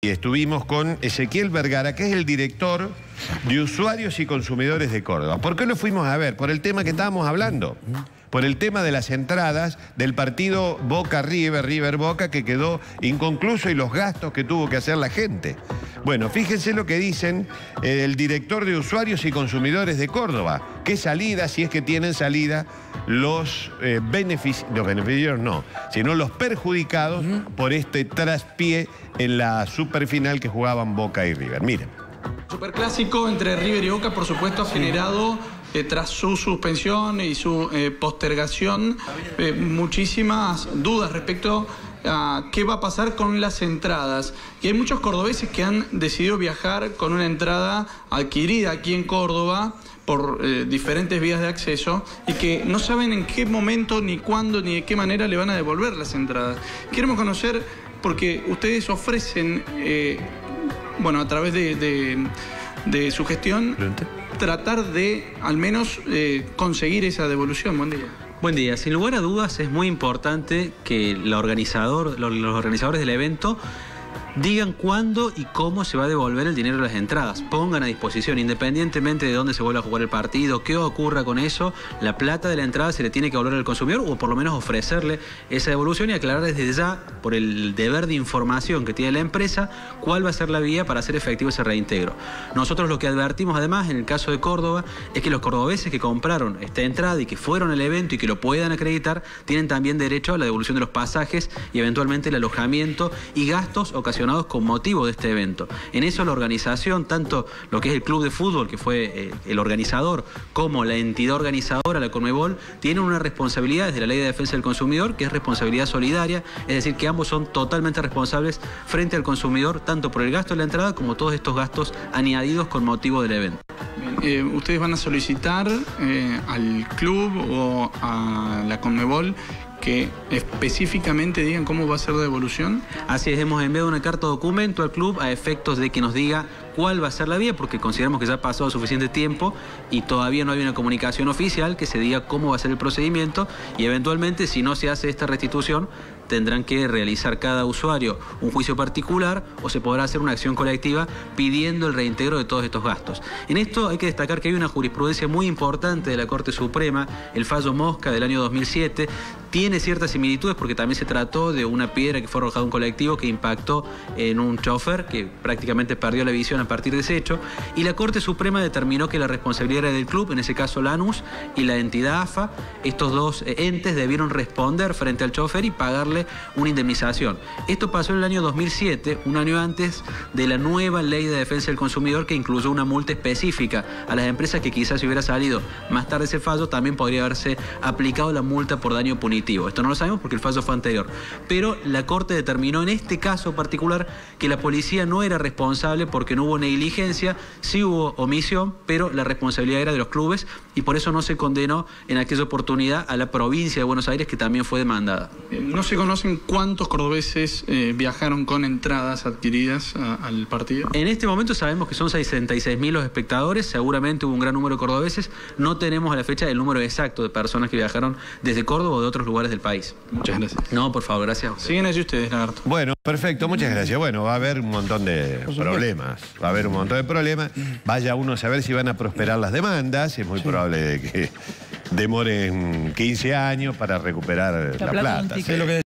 Y estuvimos con Ezequiel Vergara, que es el director de Usuarios y Consumidores de Córdoba. ¿Por qué lo fuimos a ver? Por el tema que estábamos hablando. Por el tema de las entradas del partido Boca-River, River-Boca, que quedó inconcluso, y los gastos que tuvo que hacer la gente. Bueno, fíjense lo que dicen el director de Usuarios y Consumidores de Córdoba. ¿Qué salida, si es que tienen salida, los beneficiarios no, sino los perjudicados por este traspié en la superfinal que jugaban Boca y River? Miren. Superclásico entre River y Boca, por supuesto, ha generado, tras su suspensión y su postergación, muchísimas dudas respecto a qué va a pasar con las entradas. Y hay muchos cordobeses que han decidido viajar con una entrada adquirida aquí en Córdoba por diferentes vías de acceso y que no saben en qué momento, ni cuándo, ni de qué manera le van a devolver las entradas. Queremos conocer, porque ustedes ofrecen, bueno, a través de su gestión, tratar de al menos conseguir esa devolución. Buen día. Buen día. Sin lugar a dudas es muy importante que los organizadores del evento digan cuándo y cómo se va a devolver el dinero de las entradas. Pongan a disposición, independientemente de dónde se vuelva a jugar el partido, qué ocurra con eso, la plata de la entrada se le tiene que devolver al consumidor, o por lo menos ofrecerle esa devolución y aclarar desde ya, por el deber de información que tiene la empresa, cuál va a ser la vía para hacer efectivo ese reintegro. Nosotros lo que advertimos además, en el caso de Córdoba, es que los cordobeses que compraron esta entrada y que fueron al evento y que lo puedan acreditar, tienen también derecho a la devolución de los pasajes y eventualmente el alojamiento y gastos ocasionados con motivo de este evento. En eso la organización, tanto lo que es el club de fútbol, que fue el organizador, como la entidad organizadora, la Conmebol, tienen una responsabilidad desde la Ley de Defensa del Consumidor, que es responsabilidad solidaria, es decir, que ambos son totalmente responsables frente al consumidor, tanto por el gasto de la entrada como todos estos gastos añadidos con motivo del evento. ¿Ustedes van a solicitar al club o a la Conmebol que específicamente digan cómo va a ser la devolución? Así es, hemos enviado una carta documento al club a efectos de que nos diga cuál va a ser la vía, porque consideramos que ya ha pasado suficiente tiempo y todavía no hay una comunicación oficial que se diga cómo va a ser el procedimiento, y eventualmente, si no se hace esta restitución, tendrán que realizar cada usuario un juicio particular o se podrá hacer una acción colectiva pidiendo el reintegro de todos estos gastos. En esto hay que destacar que hay una jurisprudencia muy importante de la Corte Suprema, el fallo Mosca del año 2007, tiene ciertas similitudes porque también se trató de una piedra que fue arrojada a un colectivo que impactó en un chofer que prácticamente perdió la visión a partir de ese hecho, y la Corte Suprema determinó que la responsabilidad era del club, en ese caso Lanús, y la entidad AFA. Estos dos entes debieron responder frente al chofer y pagarle una indemnización. Esto pasó en el año 2007, un año antes de la nueva Ley de Defensa del Consumidor, que incluyó una multa específica a las empresas, que quizás si hubiera salido más tarde ese fallo, también podría haberse aplicado la multa por daño punitivo. Esto no lo sabemos porque el fallo fue anterior. Pero la Corte determinó en este caso particular que la policía no era responsable porque no hubo negligencia, sí hubo omisión, pero la responsabilidad era de los clubes, y por eso no se condenó en aquella oportunidad a la provincia de Buenos Aires, que también fue demandada. ¿No se conocen cuántos cordobeses viajaron con entradas adquiridas al partido? En este momento sabemos que son 66.000 los espectadores, seguramente hubo un gran número de cordobeses, no tenemos a la fecha el número exacto de personas que viajaron desde Córdoba o de otros lugares del país. Muchas gracias. No, por favor, gracias. Siguen allí ustedes, Lagarto. Bueno, perfecto, muchas gracias. Bueno, va a haber un montón de problemas. Va a haber un montón de problemas. Vaya uno a saber si van a prosperar las demandas. Es muy probable de que demoren 15 años para recuperar la plata.